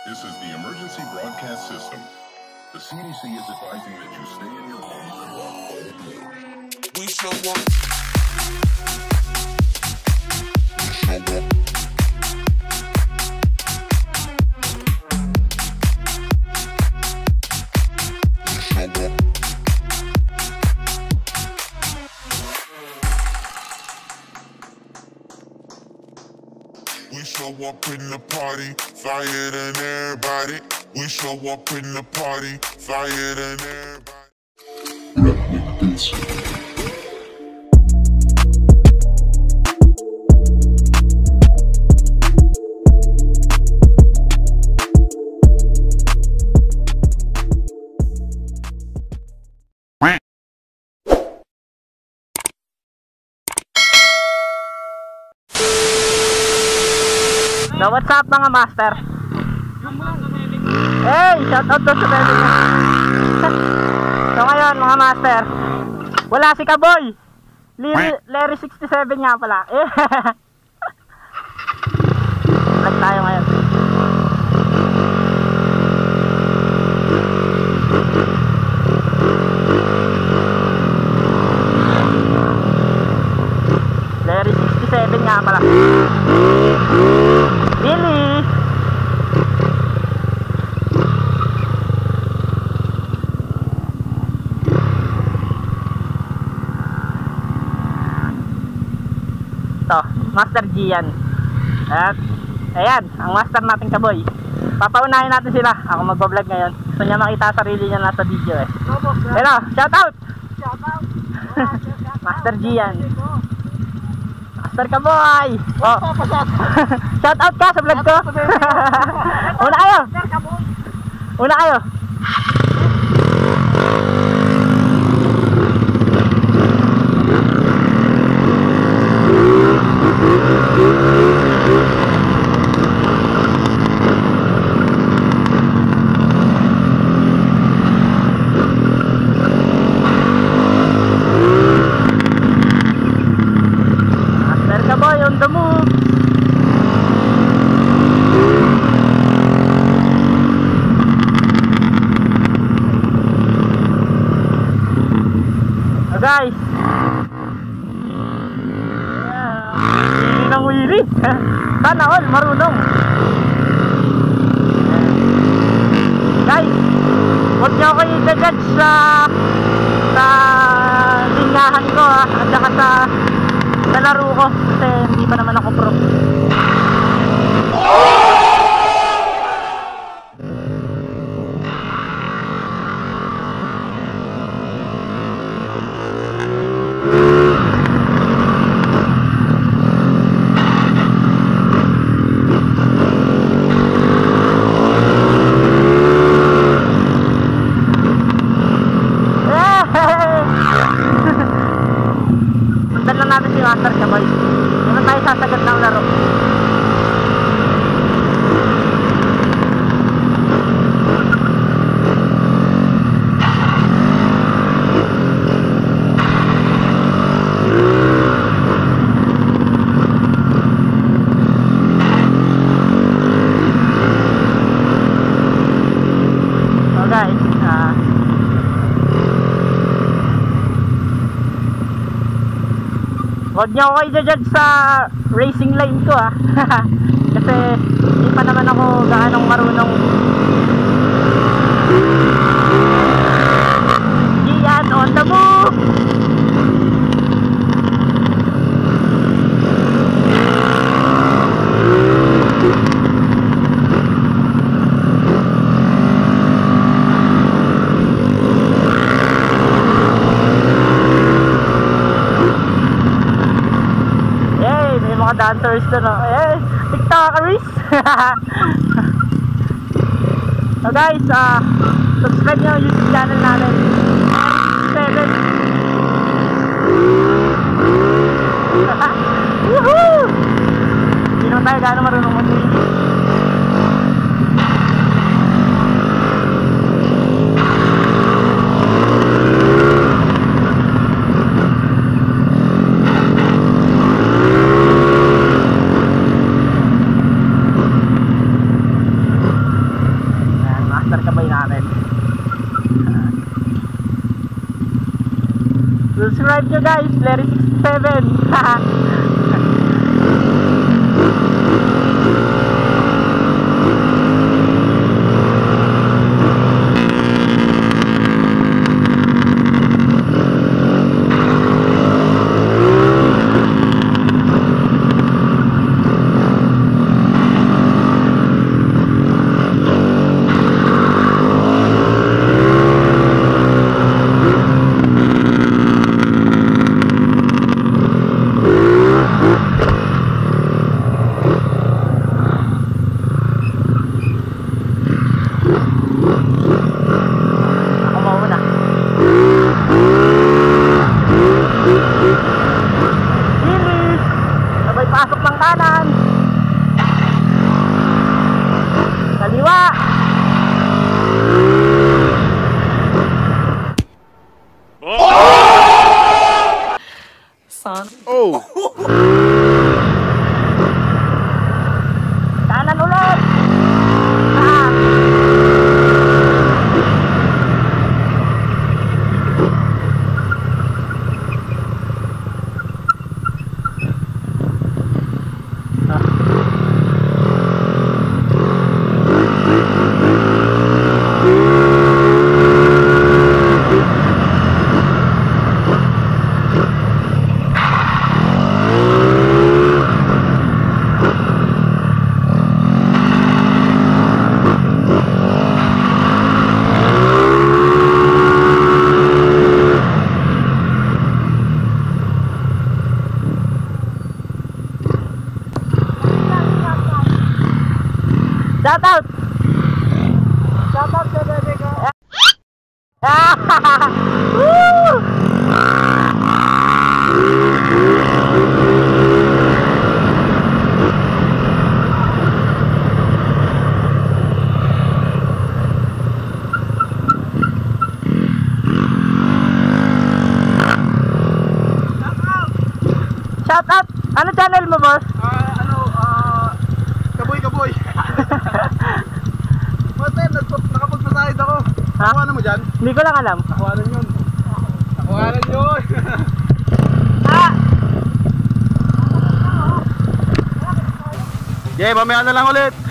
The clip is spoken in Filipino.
This is the emergency broadcast system. The CDC is advising that you stay in your homes and walk boldly. We show up. We show up in the party, flyer than everybody. We show up in the party, flyer than everybody. So what's up mga master? Hey, shout out to sa baby. So ngayon mga master, wala si Kaboy. Lerry 67 nga pala. Vlog tayo ngayon. Lerry 67 nga pala. Billy. Ito, Master G yan. At ayan, ang master natin Kaboy. Papaunahin natin sila. Ako magbablog ngayon. Gusto niya makita sarili niya nasa video eh. Hello, shout out. Shout out. Master G yan. Master Kaboy! Oh. Shout out ka sa vlog ko! Una kayo! Una kayo! On the move. Oh guys, hindi nang wili. Sana all marunong. Guys, huwag niyo ako i-judge sa linyahan ko at saka sa laro ko kasi hindi pa naman ako pro. Sundan lang natin si Master Kaboy. Hindi tayo sasagad ng laro. So guys, huwag niyo ako i-judge sa racing line ko kasi hindi pa naman ako gaanong marunong. Yan, on the move! Mga dancers doon, TikTokers. So guys, subscribe nyo yung YouTube channel natin. 7. Woohoo! Hindi naman tayo gano'ng marunong mag-wheelie. subscribe nyo guys, Lerry 67. Oh! Kanan ulit! Shout out! Shout out sa bebe ko! Woo! Shout out! Ano channel mo, boss? Kaboy. Master, nakapagpasahid ako. Nakuha na mo dyan? Hindi ko lang alam. Nakuha na yun. Okay, mamaya na lang ulit.